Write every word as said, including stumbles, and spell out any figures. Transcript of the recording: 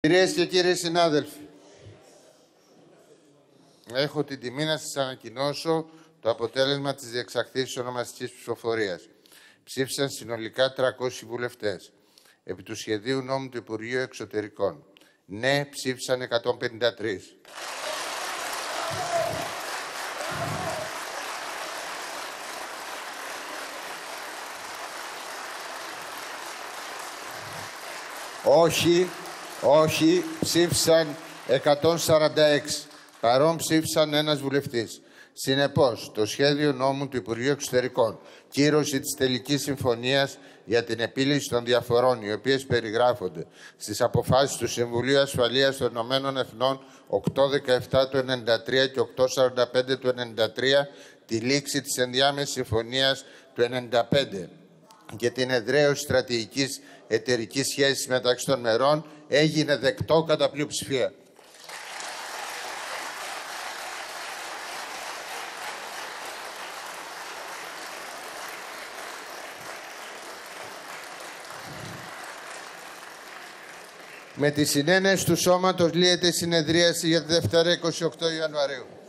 Κυρίες και κύριοι συνάδελφοι, έχω την τιμή να σας ανακοινώσω το αποτέλεσμα της διεξαχθής ονομαστικής ψηφοφορίας. Ψήφισαν συνολικά τριακόσιοι βουλευτές. Επί του σχεδίου νόμου του Υπουργείου Εξωτερικών. Ναι, ψήφισαν εκατόν πενήντα τρία. Όχι, όχι, ψήφισαν εκατόν σαράντα έξι. Παρόν ψήφισαν ένας βουλευτής. Συνεπώς, το σχέδιο νόμου του Υπουργείου Εξωτερικών, κύρωση της τελικής συμφωνίας για την επίλυση των διαφορών, οι οποίες περιγράφονται στις αποφάσεις του Συμβουλίου Ασφαλείας των Ηνωμένων Εθνών οκτακόσια δεκαεπτά του ενενήντα τρία και οκτακόσια σαράντα πέντε του ενενήντα τρία, τη λήξη της ενδιάμεσης συμφωνίας του ενενήντα πέντε και την εδραίωση στρατηγικής εταιρικής σχέσης μεταξύ των μερών, έγινε δεκτό κατά πλειοψηφία. Με τη συνένεση του Σώματος λύεται η συνεδρίαση για τη Δευτέρα εικοστή ογδόη Ιανουαρίου.